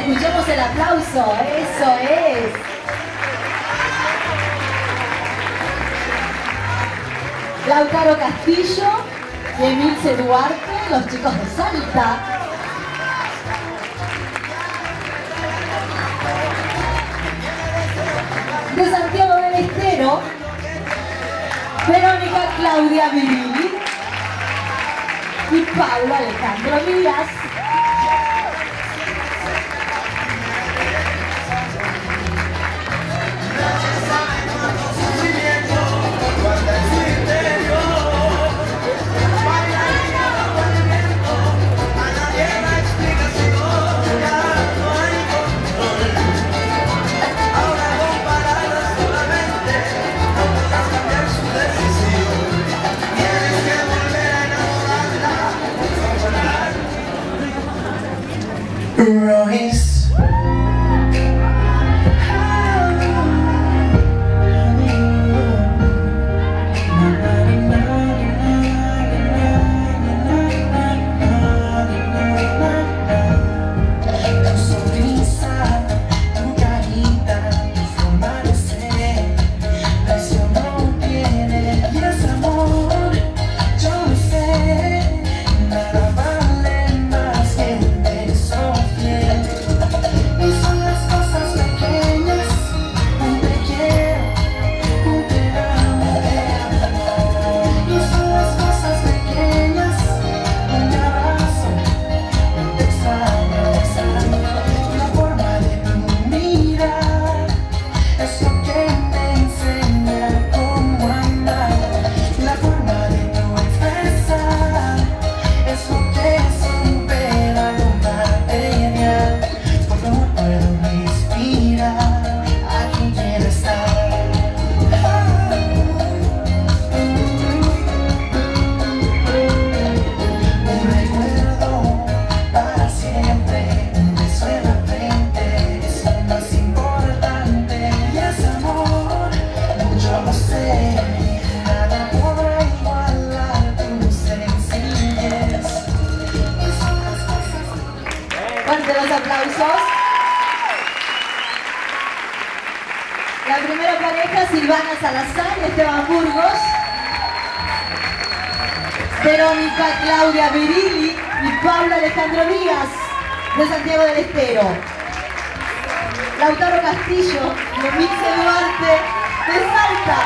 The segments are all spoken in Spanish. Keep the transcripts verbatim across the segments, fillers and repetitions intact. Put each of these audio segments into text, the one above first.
Escuchemos el aplauso, eso es. Lautaro Castillo y Emilce Duarte, los chicos de Salta. De Santiago del Estero, Verónica Claudia Virilli y Pablo Alejandro Díaz. Royce. Fuerte los aplausos. La primera pareja, Silvana Salazar y Esteban Burgos. Verónica Claudia Virilli y Pablo Alejandro Díaz, de Santiago del Estero. Lautaro Castillo y Emilce Duarte, de Salta.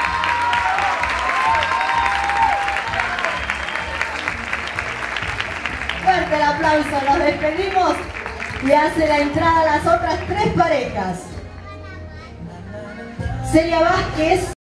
Fuerte el aplauso, nos despedimos y hace la entrada las otras tres parejas. Celia Vázquez.